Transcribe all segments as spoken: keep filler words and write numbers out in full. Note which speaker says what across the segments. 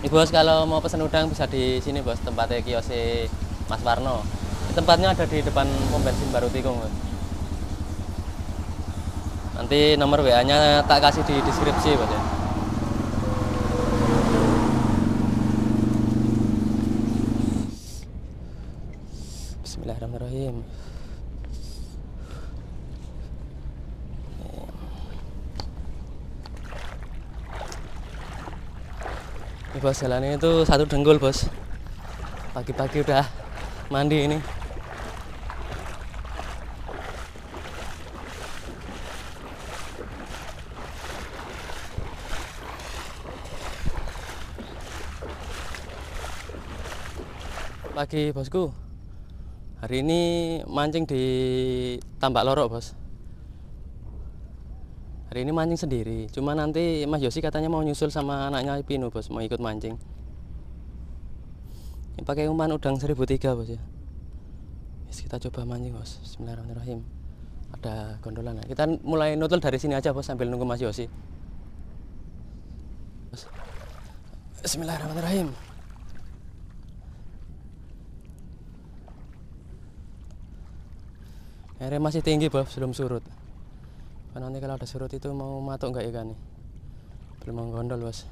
Speaker 1: Ini bos, kalau mau pesan udang bisa di sini bos, tempatnya kiosnya Mas Warno. Tempatnya ada di depan pom bensin Baru Tikung bos. Nanti nomor W A-nya tak kasih di deskripsi bos ya. Bismillahirrahmanirrahim. Ini bos, jalannya itu satu dengkul bos. Pagi-pagi udah mandi ini. Pagi bosku. Hari ini mancing di Tambak Lorok bos. Hari ini mancing sendiri. Cuma nanti Mas Yosi katanya mau nyusul sama anaknya Pino bos, mau ikut mancing. Ini pakai umpan udang seribu tiga bos ya. Yes, kita coba mancing bos. Bismillahirrahmanirrahim. Ada gondolan. Kita mulai nutul dari sini aja bos sambil nunggu Mas Yosi. Bos. Bismillahirrahmanirrahim. Airnya masih tinggi bos, belum surut. Nanti kalau ada surut itu mau matuk nggak ikan nih? Belum mau gondol bos.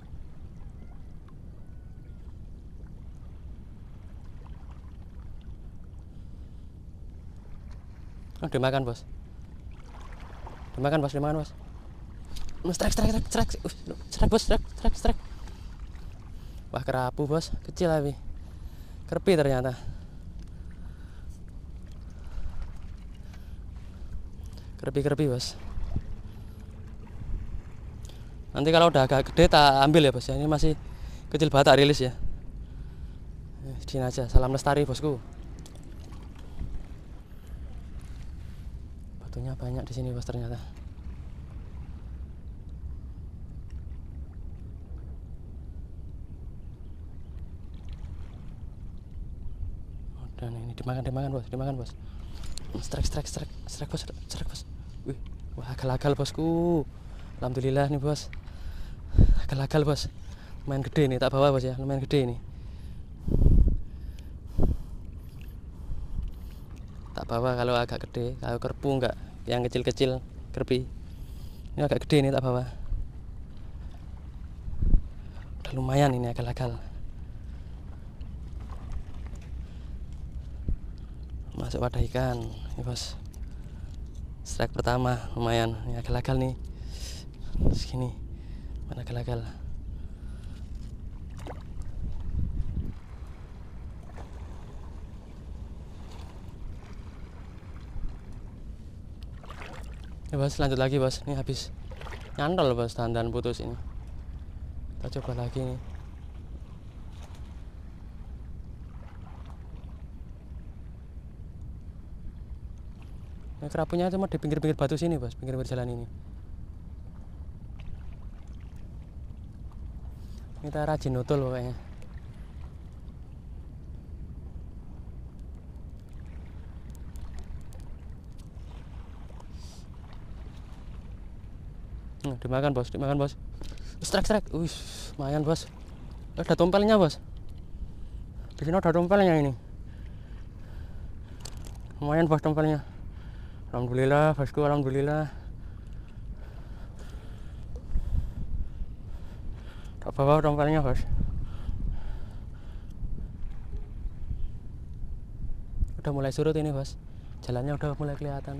Speaker 1: Oh, dimakan bos. Dimakan bos, dimakan bos. Strike, strike, strike, strike, uh, strike bos, strike, strike, strike. Wah kerapu bos, kecil tapi kerpi ternyata. Kerpi-kerpi bos. Nanti kalau udah agak gede tak ambil ya bos ya. Ini masih kecil banget, tak rilis ya. Sini aja. Salam lestari bosku. Batunya banyak di sini bos ternyata. Dan ini dimakan, dimakan bos, dimakan bos. Strike, strike, strike, strike bos, strike bos. Wih, wah agal-agal bosku. Alhamdulillah nih bos. Agal-agal bos. Lumayan gede nih, tak bawa bos ya. Lumayan gede nih. Tak bawa kalau agak gede. Kalau kerpu enggak, yang kecil-kecil kerpi. Ini agak gede nih, tak bawa. Udah lumayan ini agal-agal. Masuk wadah ikan ini bos. Strike pertama lumayan. Ini agal-agal nih segini. Mana agal-agal. Ya bos, lanjut lagi bos. Ini habis nyantol bos, dandan putus ini. Kita coba lagi nih. Nah, kerapunya cuma di pinggir-pinggir batu sini bos, pinggir-pinggir jalan ini. Kita rajin nutul pokoknya. Nah, dimakan bos, dimakan bos. Strike, strike. Wih, lumayan bos. Ada tompelnya bos. Di sini ada tompelnya ini. Lumayan bos tompelnya. Alhamdulillah bosku, alhamdulillah. Tak bawa tompelnya bos. Udah mulai surut ini bos. Jalannya udah mulai kelihatan.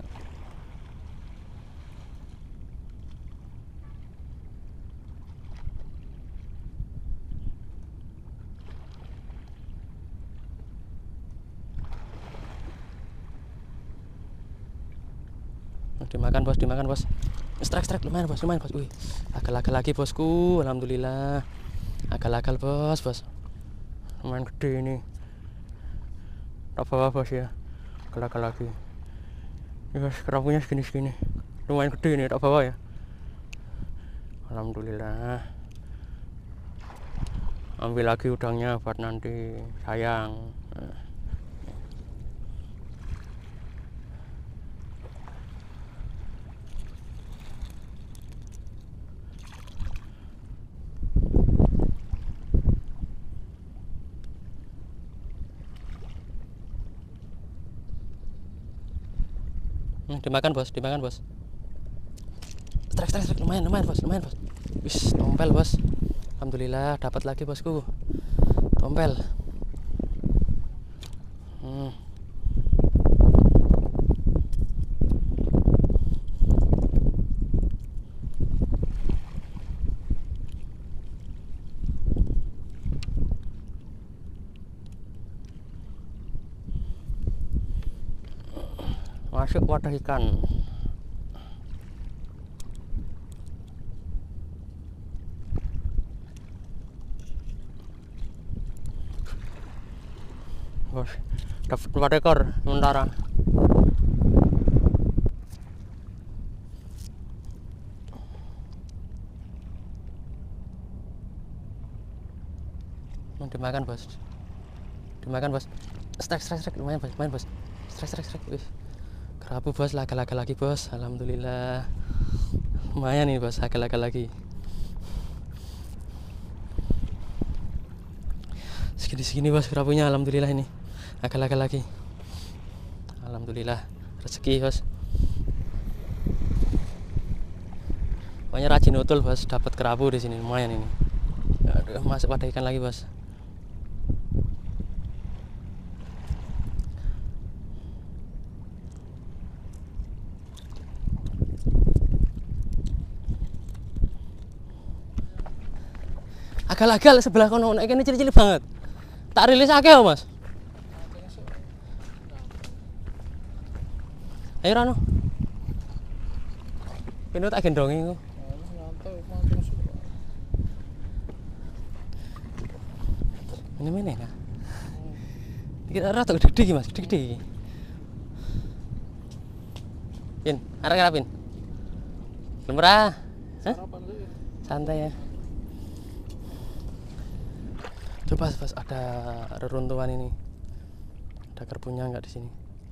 Speaker 1: Dimakan bos, dimakan bos. Strike, strike, lumayan bos, lumayan bos. Wih, agal-agal lagi bosku, alhamdulillah. Agal-agal bos, bos. Lumayan gede ini. Tak bawa bos ya. Agal-agal lagi. Ini bos, kerapunya segini-segini. Lumayan gede ini, tak bawa ya. Alhamdulillah. Ambil lagi udangnya buat nanti, sayang. Hmm, dimakan bos, dimakan bos. Strike, strike, strike, lumayan, lumayan bos, lumayan bos. Wis, tompel bos. Alhamdulillah dapat lagi bosku. Tompel. Hmm. Masuk wadah ikan. Bos, dapat empat ekor sementara. Dimakan bos, dimakan bos. Strike, strike, strike, lumayan bos, lumayan bos. Strike, strike, strike. Wih, kerapu bos, laga-laga lagi bos. Alhamdulillah, lumayan nih bos, laga-laga lagi. Segini-segini bos kerapunya, alhamdulillah ini. Laga-laga lagi. Alhamdulillah, rezeki bos. Pokoknya rajin utul bos, dapat kerapu di sini lumayan ini. Aduh, masuk pada ikan lagi bos. Agal-agal sebelah kono, nek kene cilik-cilik banget. Tak rilis akeh ya, Mas. Ayo Rano. Kene tak gendongi ku. Ini mana ya? Kita rata gede-gede iki, Mas, gede-gede iki. Pin, arek rapin. Lemrah. Hah? Santai ya. Coba pas ada reruntuhan ini, ada kerpunya nggak di sini?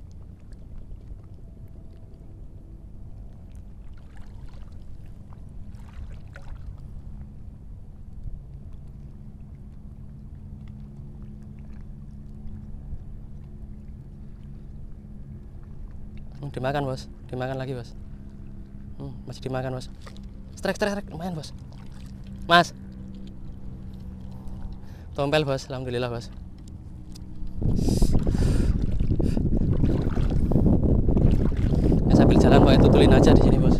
Speaker 1: Hmm, dimakan bos, dimakan lagi bos. Hmm, masih dimakan bos. Strike, strike, strike, lumayan bos. Mas. Tompel bos, alhamdulillah bos. Ya, sambil jalan pokoknya tutulin aja di sini bos.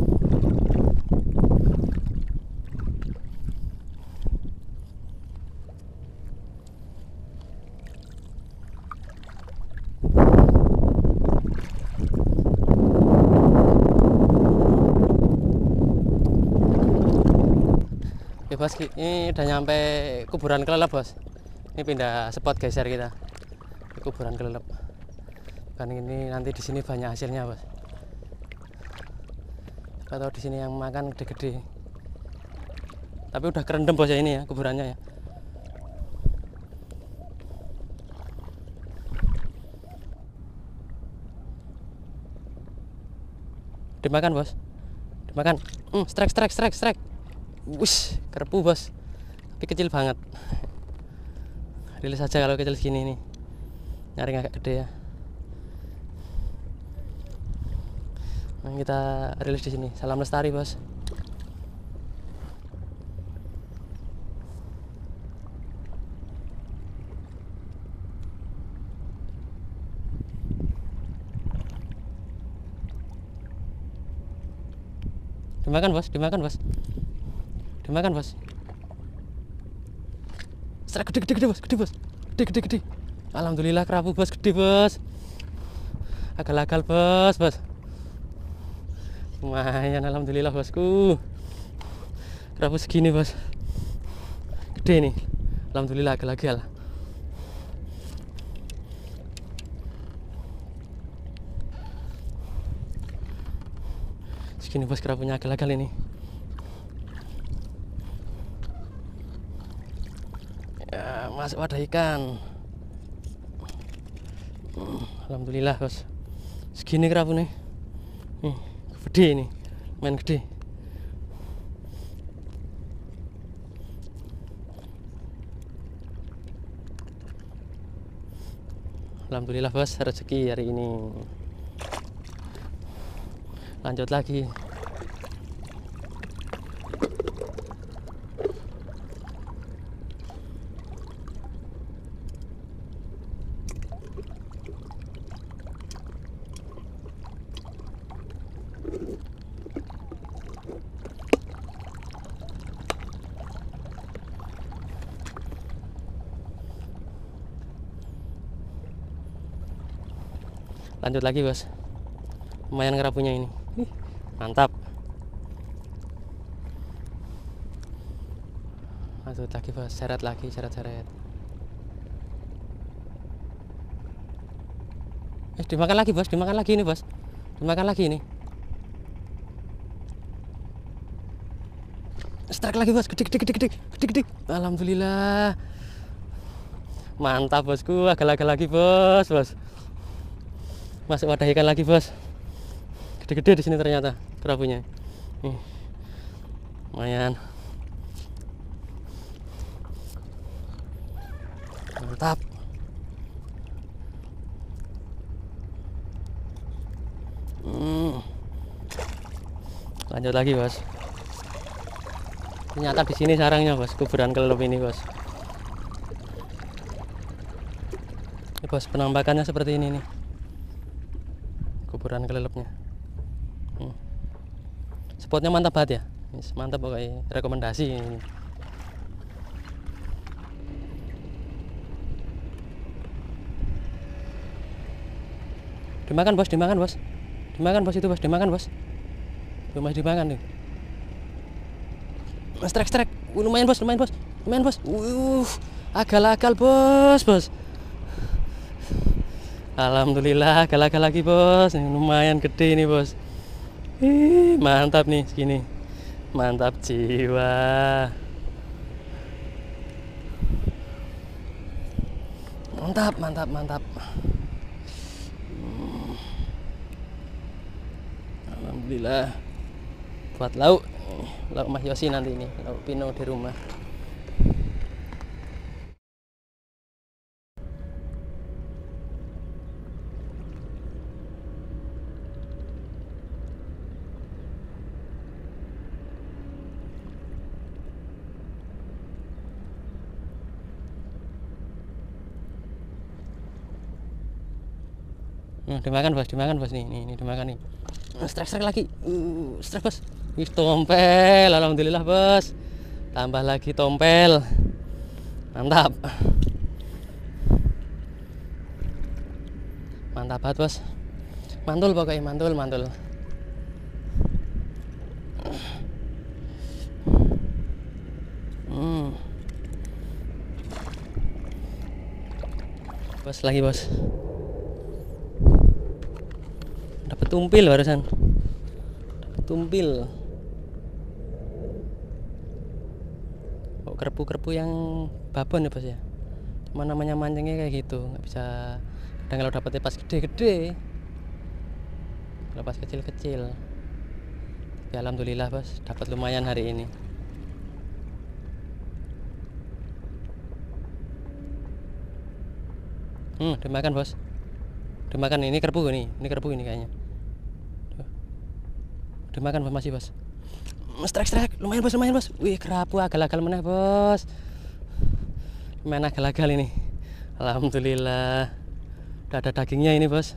Speaker 1: Oke bos, ini udah nyampe kuburan kelelep bos. Ini pindah spot geser kita ke kuburan kelelep. Kan ini nanti di sini banyak hasilnya bos. Atau di sini yang makan gede-gede. Tapi udah kerendam bos ya ini ya kuburannya ya. Dimakan bos, dimakan. Hmm, strike, strike, strike, strike. Wush, kerpu bos, tapi kecil banget. Rilis aja kalau kecil segini nih. Nyaring agak gede ya. Nah, kita rilis di sini. Salam lestari bos. Dimakan bos, dimakan bos. Dimakan bos. Strike gede, gede, gede bos, gede bos, gede, gede, gede. Alhamdulillah kerapu bos, gede bos. Agal-agal bos, bos. Lumayan, alhamdulillah bosku. Kerapu segini bos, gede nih. Alhamdulillah agal-agal. Segini bos kerapunya agal-agal ini. Ya, masuk wadah ikan. Hmm, alhamdulillah bos. Segini kerapu nih. Nih, gede ini. Main gede. Alhamdulillah bos, rezeki hari ini. Lanjut lagi. Lanjut lagi bos, lumayan kerapunya ini. Ih, mantap. Lanjut lagi bos, seret lagi, seret-seret. Eh, dimakan lagi bos, dimakan lagi ini bos, dimakan lagi ini. Strike lagi bos, gede, gede, gede, gede, gede, gede. Alhamdulillah, mantap bosku, agak-agak lagi bos, bos. Masuk wadah ikan lagi bos, gede-gede di sini ternyata kerapunya. Nih, lumayan, mantap. Hmm. Lanjut lagi bos. Ternyata di sini sarangnya bos, kuburan kelelep ini bos. Ini bos, penampakannya seperti ini nih. Kuburan kelelepnya. Hmm. Spotnya mantap banget ya. Mantap pokoknya, rekomendasi ini. Dimakan bos, dimakan bos. Dimakan bos itu bos, dimakan bos. Tuh masih dimakan nih. Strike strike. Uh, lumayan bos, lumayan bos. Lumayan bos. Uh, agal-agal bos, bos. Alhamdulillah, agal-agal lagi bos. Ini lumayan gede ini bos. Ih, mantap nih segini. Mantap jiwa. Mantap, mantap, mantap. Hmm. Alhamdulillah. Buat lauk, lauk Mas Yosi nanti ini, lauk pino di rumah. Nah, dimakan bos, dimakan bos nih, nih, nih dimakan nih. Strike strike lagi, uh, strike bos. Wih, tompel, alhamdulillah bos. Tambah lagi tompel, mantap, mantap banget bos. Mantul pokoknya, mantul, mantul. Hmm. Bos lagi bos. Dapat tumpil barusan, dapat tumpil. Kok kerpu-kerpu yang babon ya bos ya. Cuma namanya mancingnya kayak gitu, nggak bisa. Kadang kalau dapetnya pas gede-gede, kalau pas kecil-kecil. Tapi alhamdulillah bos, dapat lumayan hari ini. Hmm, dimakan bos. Dimakan ini kerpu nih, ini kerpu ini kayaknya. Dimakan bos, masih bos. Strike strike, lumayan bos, lumayan bos. Wih, kerapu agal-agal meneh bos. Mana agal-agal ini. Alhamdulillah. Udah ada dagingnya ini bos.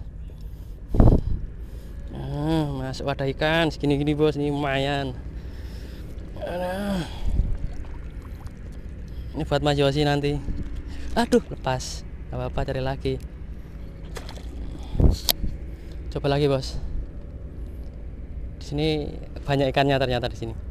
Speaker 1: Nah, masuk wadah ikan segini-gini bos, ini lumayan. Nah. Ini buat Mas Yosi nanti. Aduh, lepas. Gak apa-apa, cari lagi. Coba lagi bos. Di sini banyak ikannya ternyata di sini.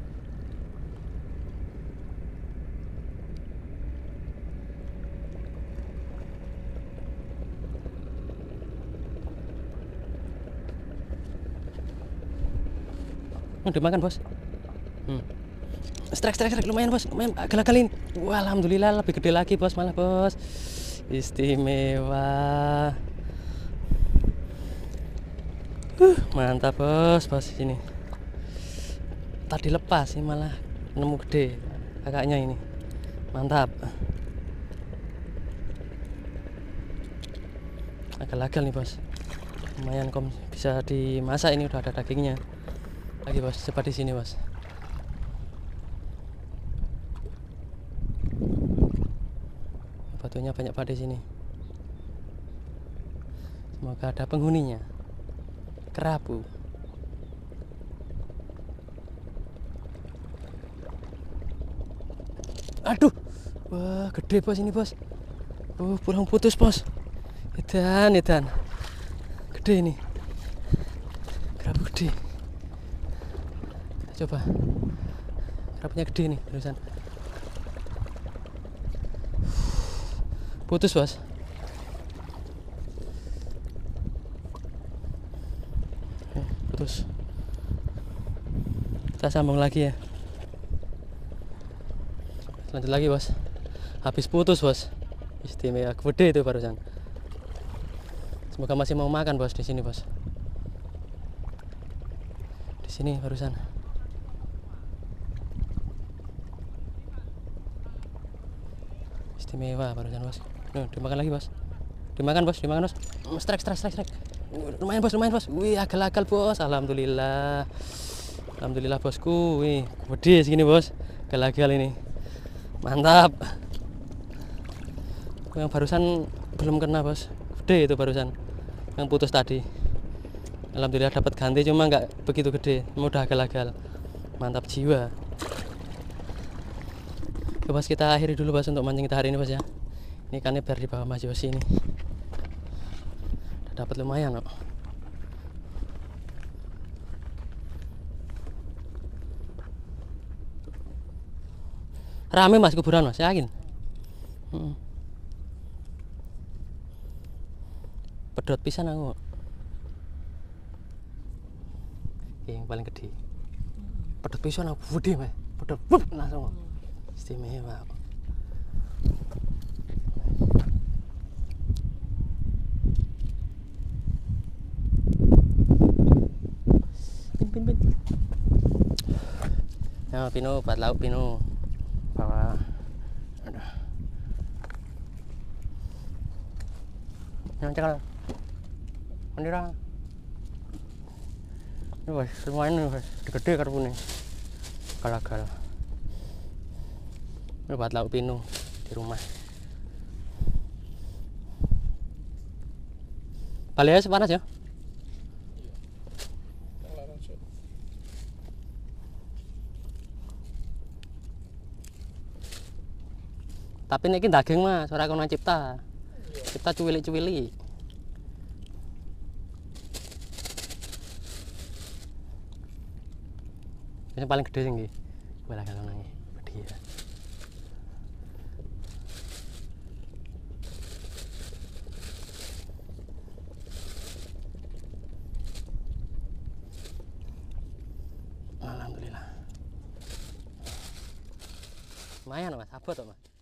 Speaker 1: Oh, dimakan bos. Hmm. Strike strike strike, lumayan bos, lumayan agal-agalin. Wah, alhamdulillah lebih gede lagi bos, malah bos. Istimewa. Uh, mantap bos, bos sini. Tadi lepas sih malah nemu gede kakaknya ini. Mantap. Agal-agal nih bos. lumayan kom bisa dimasak, ini udah ada dagingnya lagi bos. Coba di sini bos. Batunya banyak banget di sini. Semoga ada penghuninya. Kerapu. Aduh, wah gede bos ini bos. Oh pulang putus bos. Edan, edan. Gede ini. Kerapu gede. Kita coba. Kerapunya gede nih terusan. Putus bos. Putus. Kita sambung lagi ya. Lanjut lagi bos. Habis putus bos. Istimewa gede itu barusan. Semoga masih mau makan bos di sini bos. Di sini barusan. Istimewa barusan bos. Nuh, dimakan lagi bos. Dimakan bos, dimakan bos. Strike, strike, strike, strike. Lumayan bos, lumayan bos. Wih, agak-agak bos. Alhamdulillah. Alhamdulillah bosku. Wih, gede segini bos. Agak-agak ini. Mantap. Yang barusan belum kena bos. Gede itu barusan. Yang putus tadi. Alhamdulillah dapat ganti, cuma nggak begitu gede. Mudah agak-agak. Mantap jiwa. Oke bos, kita akhiri dulu bos untuk mancing kita hari ini bos ya. Ini ikannya biar di bawah Mas Yosi ini. Udah dapat lumayan kok. Rame mas kuburan mas, yakin. Hmm. Pedot pisan aku. Oke, yang paling gede. Pedot pisan aku gede mas. Pedot wup, langsung. Istimewa. Pin pin pin. Ya, Pino, buat lauk Pino. Bawa. Aduh. Yang cekal. Mandira. Ini guys, lumayan nih guys. Gede karpune. Gagal. Ini buat lauk Pino di rumah. Balenya sepanas ya? Tapi ini daging mas, ora kono cipta. Cipta cuwilik-cuwilik. Yang paling gede sih nggih. Bola kalau nang gede ya. Alhamdulillah. Lumayan mas, abot mas.